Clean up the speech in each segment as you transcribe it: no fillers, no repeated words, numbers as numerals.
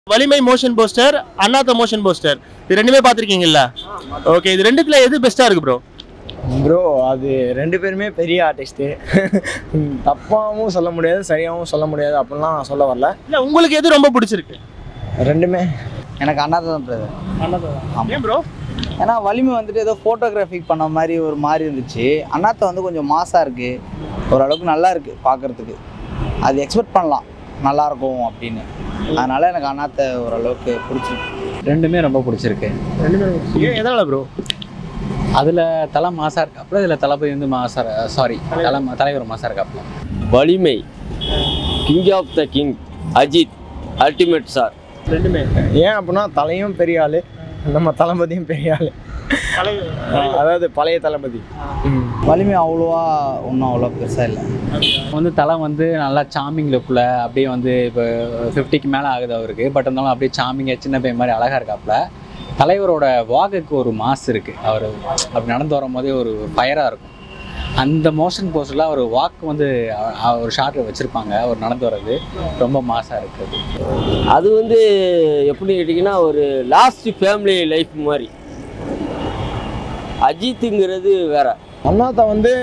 Valimai motion poster, Annatha motion poster. இது ரெண்டுமே பாத்திருக்கீங்கல்ல? Okay, இது ரெண்டுத்துல எது பெஸ்டா இருக்கு bro? Bro, அது ரெண்டு பேருமே பெரிய ஆர்டிஸ்ட். தப்பாவும் சொல்ல முடியாது, சரியாவும் சொல்ல முடியாது அப்படிலாம் சொல்ல வரல. இல்ல உங்களுக்கு எது ரொம்ப பிடிச்சிருக்கு? ரெண்டுமே எனக்கு அண்ணாத்த தான் பிரதர். Annatha தான். ஏன் bro? ஏன்னா வலிமை வந்துட்டு ஏதோ ஃபோட்டோகிராஃபிக் பண்ண மாதிரி ஒரு மாதிரி இருந்துச்சு. அண்ணாத்த வந்து கொஞ்சம் மாசாக இருக்குது, ஓரளவுக்கு நல்லா இருக்குது பார்க்குறதுக்கு. அது எக்ஸ்பெக்ட் பண்ணலாம் நல்லா இருக்கும் அப்படின்னு. அதனால எனக்கு அண்ணாத்த ஓரளவுக்கு பிடிச்சிருக்கு. ரெண்டுமே ரொம்ப பிடிச்சிருக்கு. ரெண்டுமே ஏன் எதனால bro? அதில் தலை மாசாக இருக்காப்புல, இதில் தளபதி வந்து தலைவர் மாசாக இருக்காப்புல. Valimai, king of the king, Ajith, ultimate sir. ரெண்டுமே ஏன் அப்படின்னா தலையும் பெரிய ஆள், நம்ம தளபதியும் பெரிய ஆள். அதாவது பழைய தளபதி. வலிமை அவ்வளோவா ஒன்றும் அவ்வளோ பெருசாக இல்லை. வந்து தலை வந்து நல்லா சாமிங் லுக்கில் அப்படியே வந்து இப்போ 50க்கு மேலே ஆகுது அவருக்கு. பட் இருந்தாலும் அப்படியே சாமிங்காக சின்ன பையன் மாதிரி அழகாக இருக்காப்புல. தலைவரோட வாக்குக்கு ஒரு மாஸ் இருக்குது. அவர் அப்படி நடந்து வரும்போதே ஒரு ஃபயராக இருக்கும். அந்த மோஷன் போஸ்டில் அவர் வாக்கு வந்து ஒரு ஷார்ட்டில் வச்சுருப்பாங்க. அவர் நடந்து வர்றது ரொம்ப மாஸாக இருக்குது. அது வந்து எப்படி கேட்டிங்கன்னா ஒரு லாஸ்ட் ஃபேமிலி லைஃப் மாதிரி. அஜித்துங்கிறது வேற. அண்ணாத்தா வந்து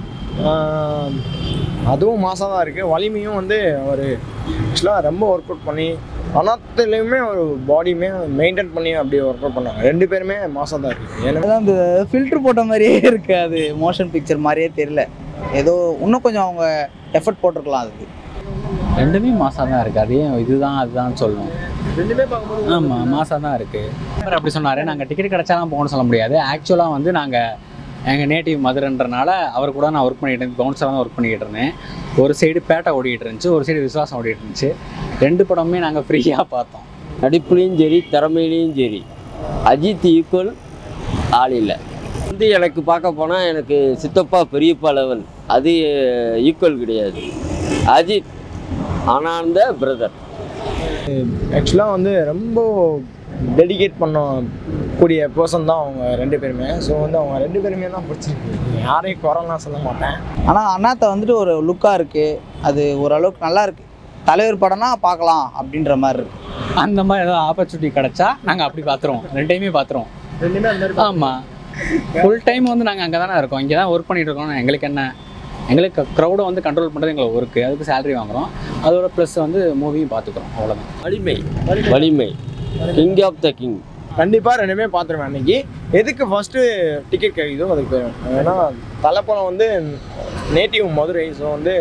அதுவும் மாசாக தான் இருக்குது. வலிமையும் வந்து ஒரு ஆக்சுவலாக ரொம்ப ஒர்க் அவுட் பண்ணி அண்ணாத்துலேயுமே ஒரு பாடியுமே மெயின்டைன் பண்ணி அப்படி ஒர்க் அவுட் பண்ணாங்க. ரெண்டு பேருமே மாசாக தான் இருக்குது. எனக்கு தான் அந்த ஃபில்ட்ரு போட்ட மாதிரியே இருக்குது. அது மோஷன் பிக்சர் மாதிரியே தெரியல. ஏதோ இன்னும் கொஞ்சம் அவங்க எஃபர்ட் போட்டிருக்கலாம் அதுக்கு. ரெண்டுமே மாசாக தான் இருக்குது. அதே இதுதான் அதுதான் சொல்லணும். ரெண்டுமே பார்க்கும்போது ஆமாம், மாசாக தான் இருக்குது. அப்படி சொன்னார். நாங்கள் டிக்கெட் கிடச்சாலாம் போகணும்னு சொல்ல முடியாது. ஆக்சுவலாக வந்து நாங்கள் எங்கள் நேட்டிவ் மதுரைன்றனால அவர் கூட நான் ஒர்க் பண்ணிகிட்டு இருந்தேன். பவுன்சராக தான் ஒர்க் பண்ணிக்கிட்டு இருந்தேன். ஒரு சைடு பேட்டை ஓடிக்கிட்டு இருந்துச்சு, ஒரு சைடு விசுவாசம் ஓடிட்டு இருந்துச்சு. ரெண்டு படமே நாங்கள் ஃப்ரீயாக பார்த்தோம். நடிப்புலையும் சரி, திறமையிலையும் சரி, அஜித் ஈக்குவல் ஆள் இல்லை. வந்து எனக்கு பார்க்க போனால் எனக்கு சித்தப்பா பெரியப்பா லெவல், அது ஈக்குவல் கிடையாது. அஜித் ஆனந்த பிரதர். ஆக்சுவலாக வந்து ரொம்ப டெடிகேட் பண்ணக்கூடிய பர்சன் தான் அவங்க ரெண்டு பேருமே. ஸோ வந்து அவங்க ரெண்டு பேருமே தான் பிடிச்சிருக்கு. யாரையும் குறைலாம் சொல்ல மாட்டேன். ஆனால் அண்ணாத்த வந்துட்டு ஒரு லுக்காக இருக்குது. அது ஓரளவுக்கு நல்லா இருக்குது. தலைவர் படம்னா பார்க்கலாம் அப்படின்ற மாதிரி இருக்குது. அந்த மாதிரி ஏதாவது ஆப்பர்ச்சுனிட்டி கிடச்சா நாங்கள் அப்படி பார்த்துருவோம். ரெண்டையுமே பார்த்துருவோம். ரெண்டுமே அந்த மாதிரி ஆமாம், ஃபுல் டைம் வந்து நாங்கள் அங்கே தானே இருக்கோம், இங்கே தான் ஒர்க் பண்ணிகிட்டு இருக்கோம். எங்களுக்கு என்ன, எங்களுக்கு க்ரௌடை வந்து கண்ட்ரோல் பண்ணுறது எங்களுக்கு ஒர்க்கு. அதுக்கு சேலரி வாங்குகிறோம். அதோட ப்ளஸ் வந்து மூவியும் பார்த்துக்குறோம். அவ்வளோதான். வலிமை, வலிமை, கிங் ஆஃப் த கிங். கண்டிப்பாக ரெண்டுமே பார்த்துருவேன். அன்றைக்கி எதுக்கு ஃபஸ்ட்டு டிக்கெட் கிடைக்குதோ அதுக்கு போயிடும். ஏன்னா தலைப்படம் வந்து நேட்டிவ் மதுரை. ஸோ வந்து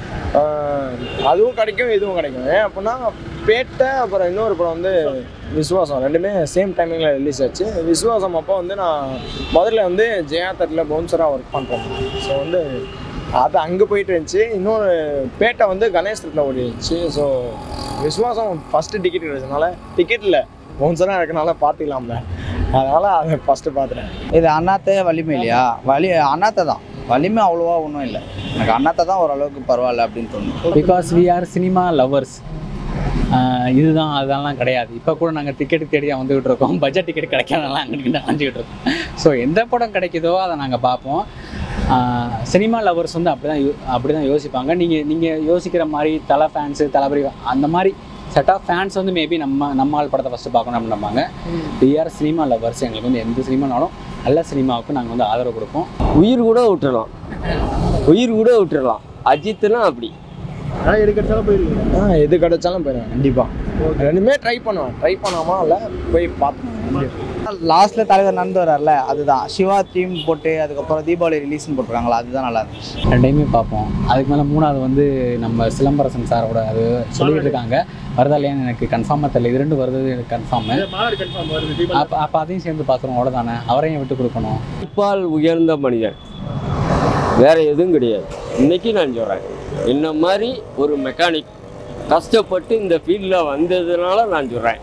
அதுவும் கிடைக்கும், இதுவும் கிடைக்கும். ஏன் அப்படின்னா பேட்டை அப்புறம் இன்னொரு படம் வந்து விசுவாசம், ரெண்டுமே சேம் டைமிங்கில் ரிலீஸ் ஆச்சு. விசுவாசம் அப்போ வந்து நான் மதுரையில் வந்து ஜெயா தட்டில் பவுன்சராக ஒர்க் பண்ணுறேன். ஸோ வந்து அது அங்கே போயிட்டு இருந்துச்சு. இன்னொரு பேட்டை வந்து கணேசத்தில் ஓடிடுச்சு. ஸோ விசுவாசம் ஃபஸ்ட்டு டிக்கெட் கிடைச்சதுனால, டிக்கெட்டில் பவுன்சராக இருக்கனால பார்த்துக்கலாம்ல, அதனால் அதை ஃபஸ்ட்டு பார்த்துட்டேன். இது அண்ணாத்தே வலிமை இல்லையா? அண்ணாத்த தான். வலிமை அவ்வளோவா ஒன்றும் இல்லை. எனக்கு அண்ணாத்த தான் ஓரளவுக்கு பரவாயில்ல அப்படின்னு தோணுது. Because we are cinema lovers. இதுதான் அதெல்லாம் கிடையாது. இப்போ கூட நாங்கள் டிக்கெட்டு தேடி வந்துக்கிட்டு இருக்கோம். பட்ஜெட் டிக்கெட் கிடைக்காதெல்லாம் அங்கிட்டு அலைஞ்சிக்கிட்டு இருக்கோம். ஸோ எந்த படம் கிடைக்குதோ அதை நாங்கள் பார்ப்போம். சினிமா லவர்ஸ் வந்து அப்படி தான் யோசிப்பாங்க. நீங்கள் யோசிக்கிற மாதிரி தலை ஃபேன்ஸு, தளபதி அந்த மாதிரி செட் ஆஃப் ஃபேன்ஸ் வந்து மேபி நம்ம ஆள் படத்தை ஃபஸ்ட்டு பார்க்கணும் அப்படின்னு நம்பாங்க. We are cinema lovers. எங்களுக்கு வந்து எந்த சினிமானாலும் நல்ல சினிமாவுக்கு நாங்கள் வந்து ஆதரவு கொடுப்போம். உயிர் கூட விட்டுடலாம், உயிர் கூட விட்டுடலாம். அஜித்னா அப்படி. ஆனால் எது கிடைச்சாலும் போயிருக்கீங்க? எது கிடைச்சாலும் போயிடுவேன் கண்டிப்பாக. ரெண்டுமே ட்ரை பண்ணுவேன். ட்ரை பண்ணாமல் இல்லை, போய் பார்ப்பேன். லாஸ்ட்டில் தலைவர் நடந்து வர்றாருல, அதுதான் சிவா தீம் போட்டு அதுக்கப்புறம் தீபாவளி ரிலீஸ்னு போட்டிருக்காங்களா, அதுதான் நல்லா இருந்துச்சு. ரெண்டையுமே பார்ப்போம். அதுக்கு மேலே மூணாவது வந்து நம்ம சிலம்பரசன் சாரோட அது சொல்லிட்டு இருக்காங்க. வருதா இல்லையான்னு எனக்கு கன்ஃபார்மாக தெரியல. இது ரெண்டு வருது எனக்கு கன்ஃபார்மு. அப்போ அதையும் சேர்ந்து பார்க்குறோம். அவ்வளோதானே, அவரையும் விட்டு கொடுக்கணும். இப்பால் உயர்ந்த மனிதன் வேற எதுவும் கிடையாது. இன்னைக்கு நான் சொல்கிறேன், என்ன மாதிரி ஒரு மெக்கானிக் கஷ்டப்பட்டு இந்த ஃபீல்டில் வந்ததுனால நான் சொல்கிறேன்.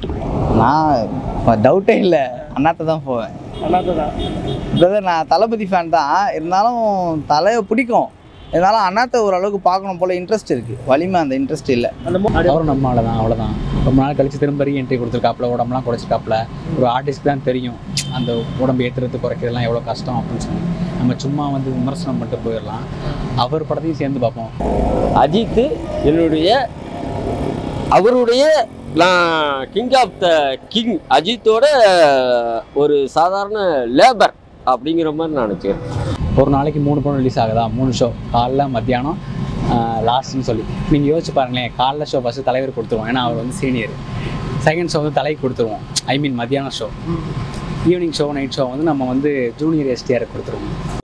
நான் டவுட்டே இல்லை, அண்ணாத்த தான் போவேன். Annatha தான். பிரதர், நான் தளபதி ஃபேன் தான். இருந்தாலும் தலையை பிடிக்கும். இருந்தாலும் அண்ணாத்த ஓரளவுக்கு பார்க்கணும் போல் இன்ட்ரெஸ்ட் இருக்குது. வலிமை அந்த இன்ட்ரெஸ்ட் இல்லை. அவரும் நம்மளால தான், அவ்வளோதான். ரொம்ப நாள் கழிச்சு திரும்ப ரீஎன்ட்ரி கொடுத்துருக்காப்புல, உடம்புலாம் குறைச்சிருக்காப்புல. ஒரு ஆர்டிஸ்ட் தான் தெரியும் அந்த உடம்பு ஏற்றுறது குறைக்கிறதுலாம் எவ்வளோ கஷ்டம் அப்படின்னு சொல்லி. நம்ம சும்மா வந்து விமர்சனம் பண்ணிட்டு போயிடலாம். அவர் படத்தையும் சேர்ந்து பார்ப்போம். அஜித் அவருடைய நான் கிங் ஆஃப் த கிங் அஜித்தோட ஒரு சாதாரண லேபர் அப்படிங்கிற மாதிரி நான் நினச்சிக்கிறேன். ஒரு நாளைக்கு 3 படம் ரிலீஸ் ஆகுதா, 3 ஷோ, காலைல மத்தியானம் லாஸ்ட்னு சொல்லி. நீங்கள் யோசிச்சு பாருங்களேன், காலைல ஷோ ஃபஸ்ட்டு தலைவர் கொடுத்துருவோம், ஏன்னா அவர் வந்து சீனியர். செகண்ட் ஷோ வந்து தலைக்கு கொடுத்துருவோம், ஐ மீன் மத்தியானம் show. Evening show, night show வந்து நம்ம வந்து ஜூனியர் எஸ்டிஆர் கொடுத்துருவோம்.